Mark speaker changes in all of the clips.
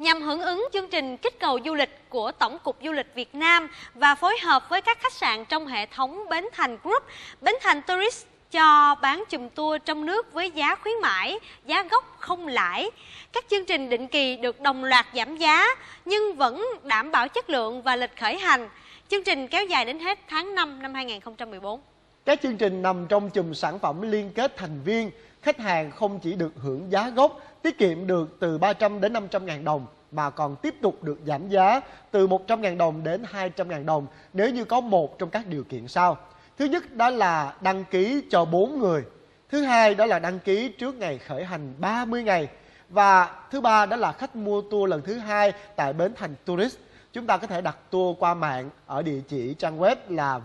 Speaker 1: nhằm hưởng ứng chương trình kích cầu du lịch của Tổng cục Du lịch Việt Nam và phối hợp với các khách sạn trong hệ thống Bến Thành Group, Bến Thành Tourist cho bán chùm tour trong nước với giá khuyến mãi, giá gốc không lãi. Các chương trình định kỳ được đồng loạt giảm giá nhưng vẫn đảm bảo chất lượng và lịch khởi hành. Chương trình kéo dài đến hết tháng 5 năm 2014.
Speaker 2: Các chương trình nằm trong chùm sản phẩm liên kết thành viên. Khách hàng không chỉ được hưởng giá gốc, tiết kiệm được từ 300 đến 500.000 đồng, mà còn tiếp tục được giảm giá từ 100.000 đồng đến 200.000 đồng nếu như có một trong các điều kiện sau. Thứ nhất đó là đăng ký cho 4 người. Thứ hai đó là đăng ký trước ngày khởi hành 30 ngày. Và thứ ba đó là khách mua tour lần thứ hai tại Bến Thành Tourist. Chúng ta có thể đặt tour qua mạng ở địa chỉ trang web là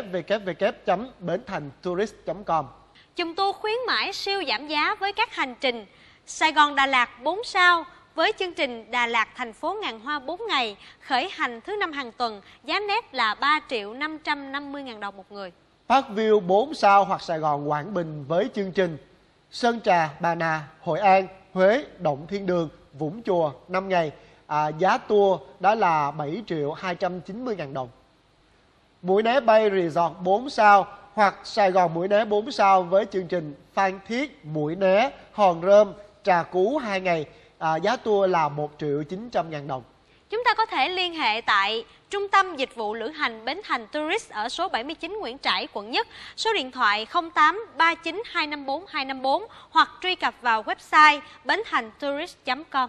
Speaker 2: www.benthantourist.com.
Speaker 1: Chùm tour khuyến mãi siêu giảm giá với các hành trình Sài Gòn Đà Lạt 4 sao với chương trình Đà Lạt thành phố ngàn hoa 4 ngày, khởi hành thứ 5 hàng tuần, giá net là 3.550.000 đồng một người.
Speaker 2: Parkview 4 sao hoặc Sài Gòn Quảng Bình với chương trình Sơn Trà, Bà Nà, Hội An, Huế, Động Thiên Đường, Vũng Chùa 5 ngày. Giá tour đó là 7.290.000 đồng. Mũi Né Bay Resort 4 sao hoặc Sài Gòn Mũi Né 4 sao với chương trình Phan Thiết, Mũi Né, Hòn Rơm, Trà Cú 2 ngày. Giá tour là 1.900.000 đồng.
Speaker 1: Chúng ta có thể liên hệ tại Trung tâm Dịch vụ Lữ hành Bến Thành Tourist ở số 79 Nguyễn Trãi, quận Nhất, số điện thoại 08 39 254 254 hoặc truy cập vào website benthantourist.com.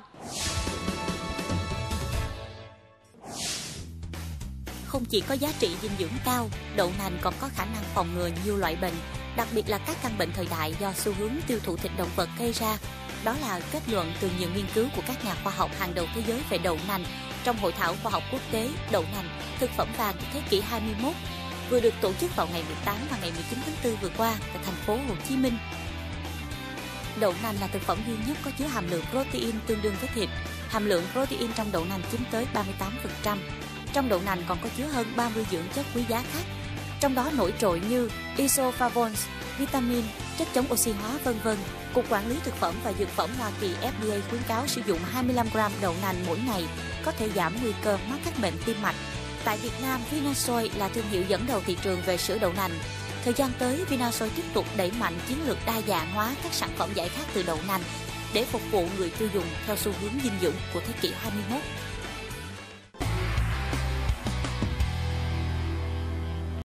Speaker 3: Không chỉ có giá trị dinh dưỡng cao, đậu nành còn có khả năng phòng ngừa nhiều loại bệnh, đặc biệt là các căn bệnh thời đại do xu hướng tiêu thụ thịt động vật gây ra. Đó là kết luận từ nhiều nghiên cứu của các nhà khoa học hàng đầu thế giới về đậu nành trong Hội thảo khoa học quốc tế Đậu nành, thực phẩm vàng thế kỷ 21 vừa được tổ chức vào ngày 18 và ngày 19 tháng 4 vừa qua tại thành phố Hồ Chí Minh. Đậu nành là thực phẩm duy nhất có chứa hàm lượng protein tương đương với thịt. Hàm lượng protein trong đậu nành chiếm tới 38%. Trong đậu nành còn có chứa hơn 30 dưỡng chất quý giá khác, trong đó nổi trội như isoflavones, vitamin, chất chống oxy hóa v.v. Cục Quản lý Thực phẩm và Dược phẩm Hoa Kỳ FDA khuyến cáo sử dụng 25 gram đậu nành mỗi ngày có thể giảm nguy cơ mắc các bệnh tim mạch. Tại Việt Nam, Vinasoy là thương hiệu dẫn đầu thị trường về sữa đậu nành. Thời gian tới, Vinasoy tiếp tục đẩy mạnh chiến lược đa dạng hóa các sản phẩm giải khát từ đậu nành để phục vụ người tiêu dùng theo xu hướng dinh dưỡng của thế kỷ 21.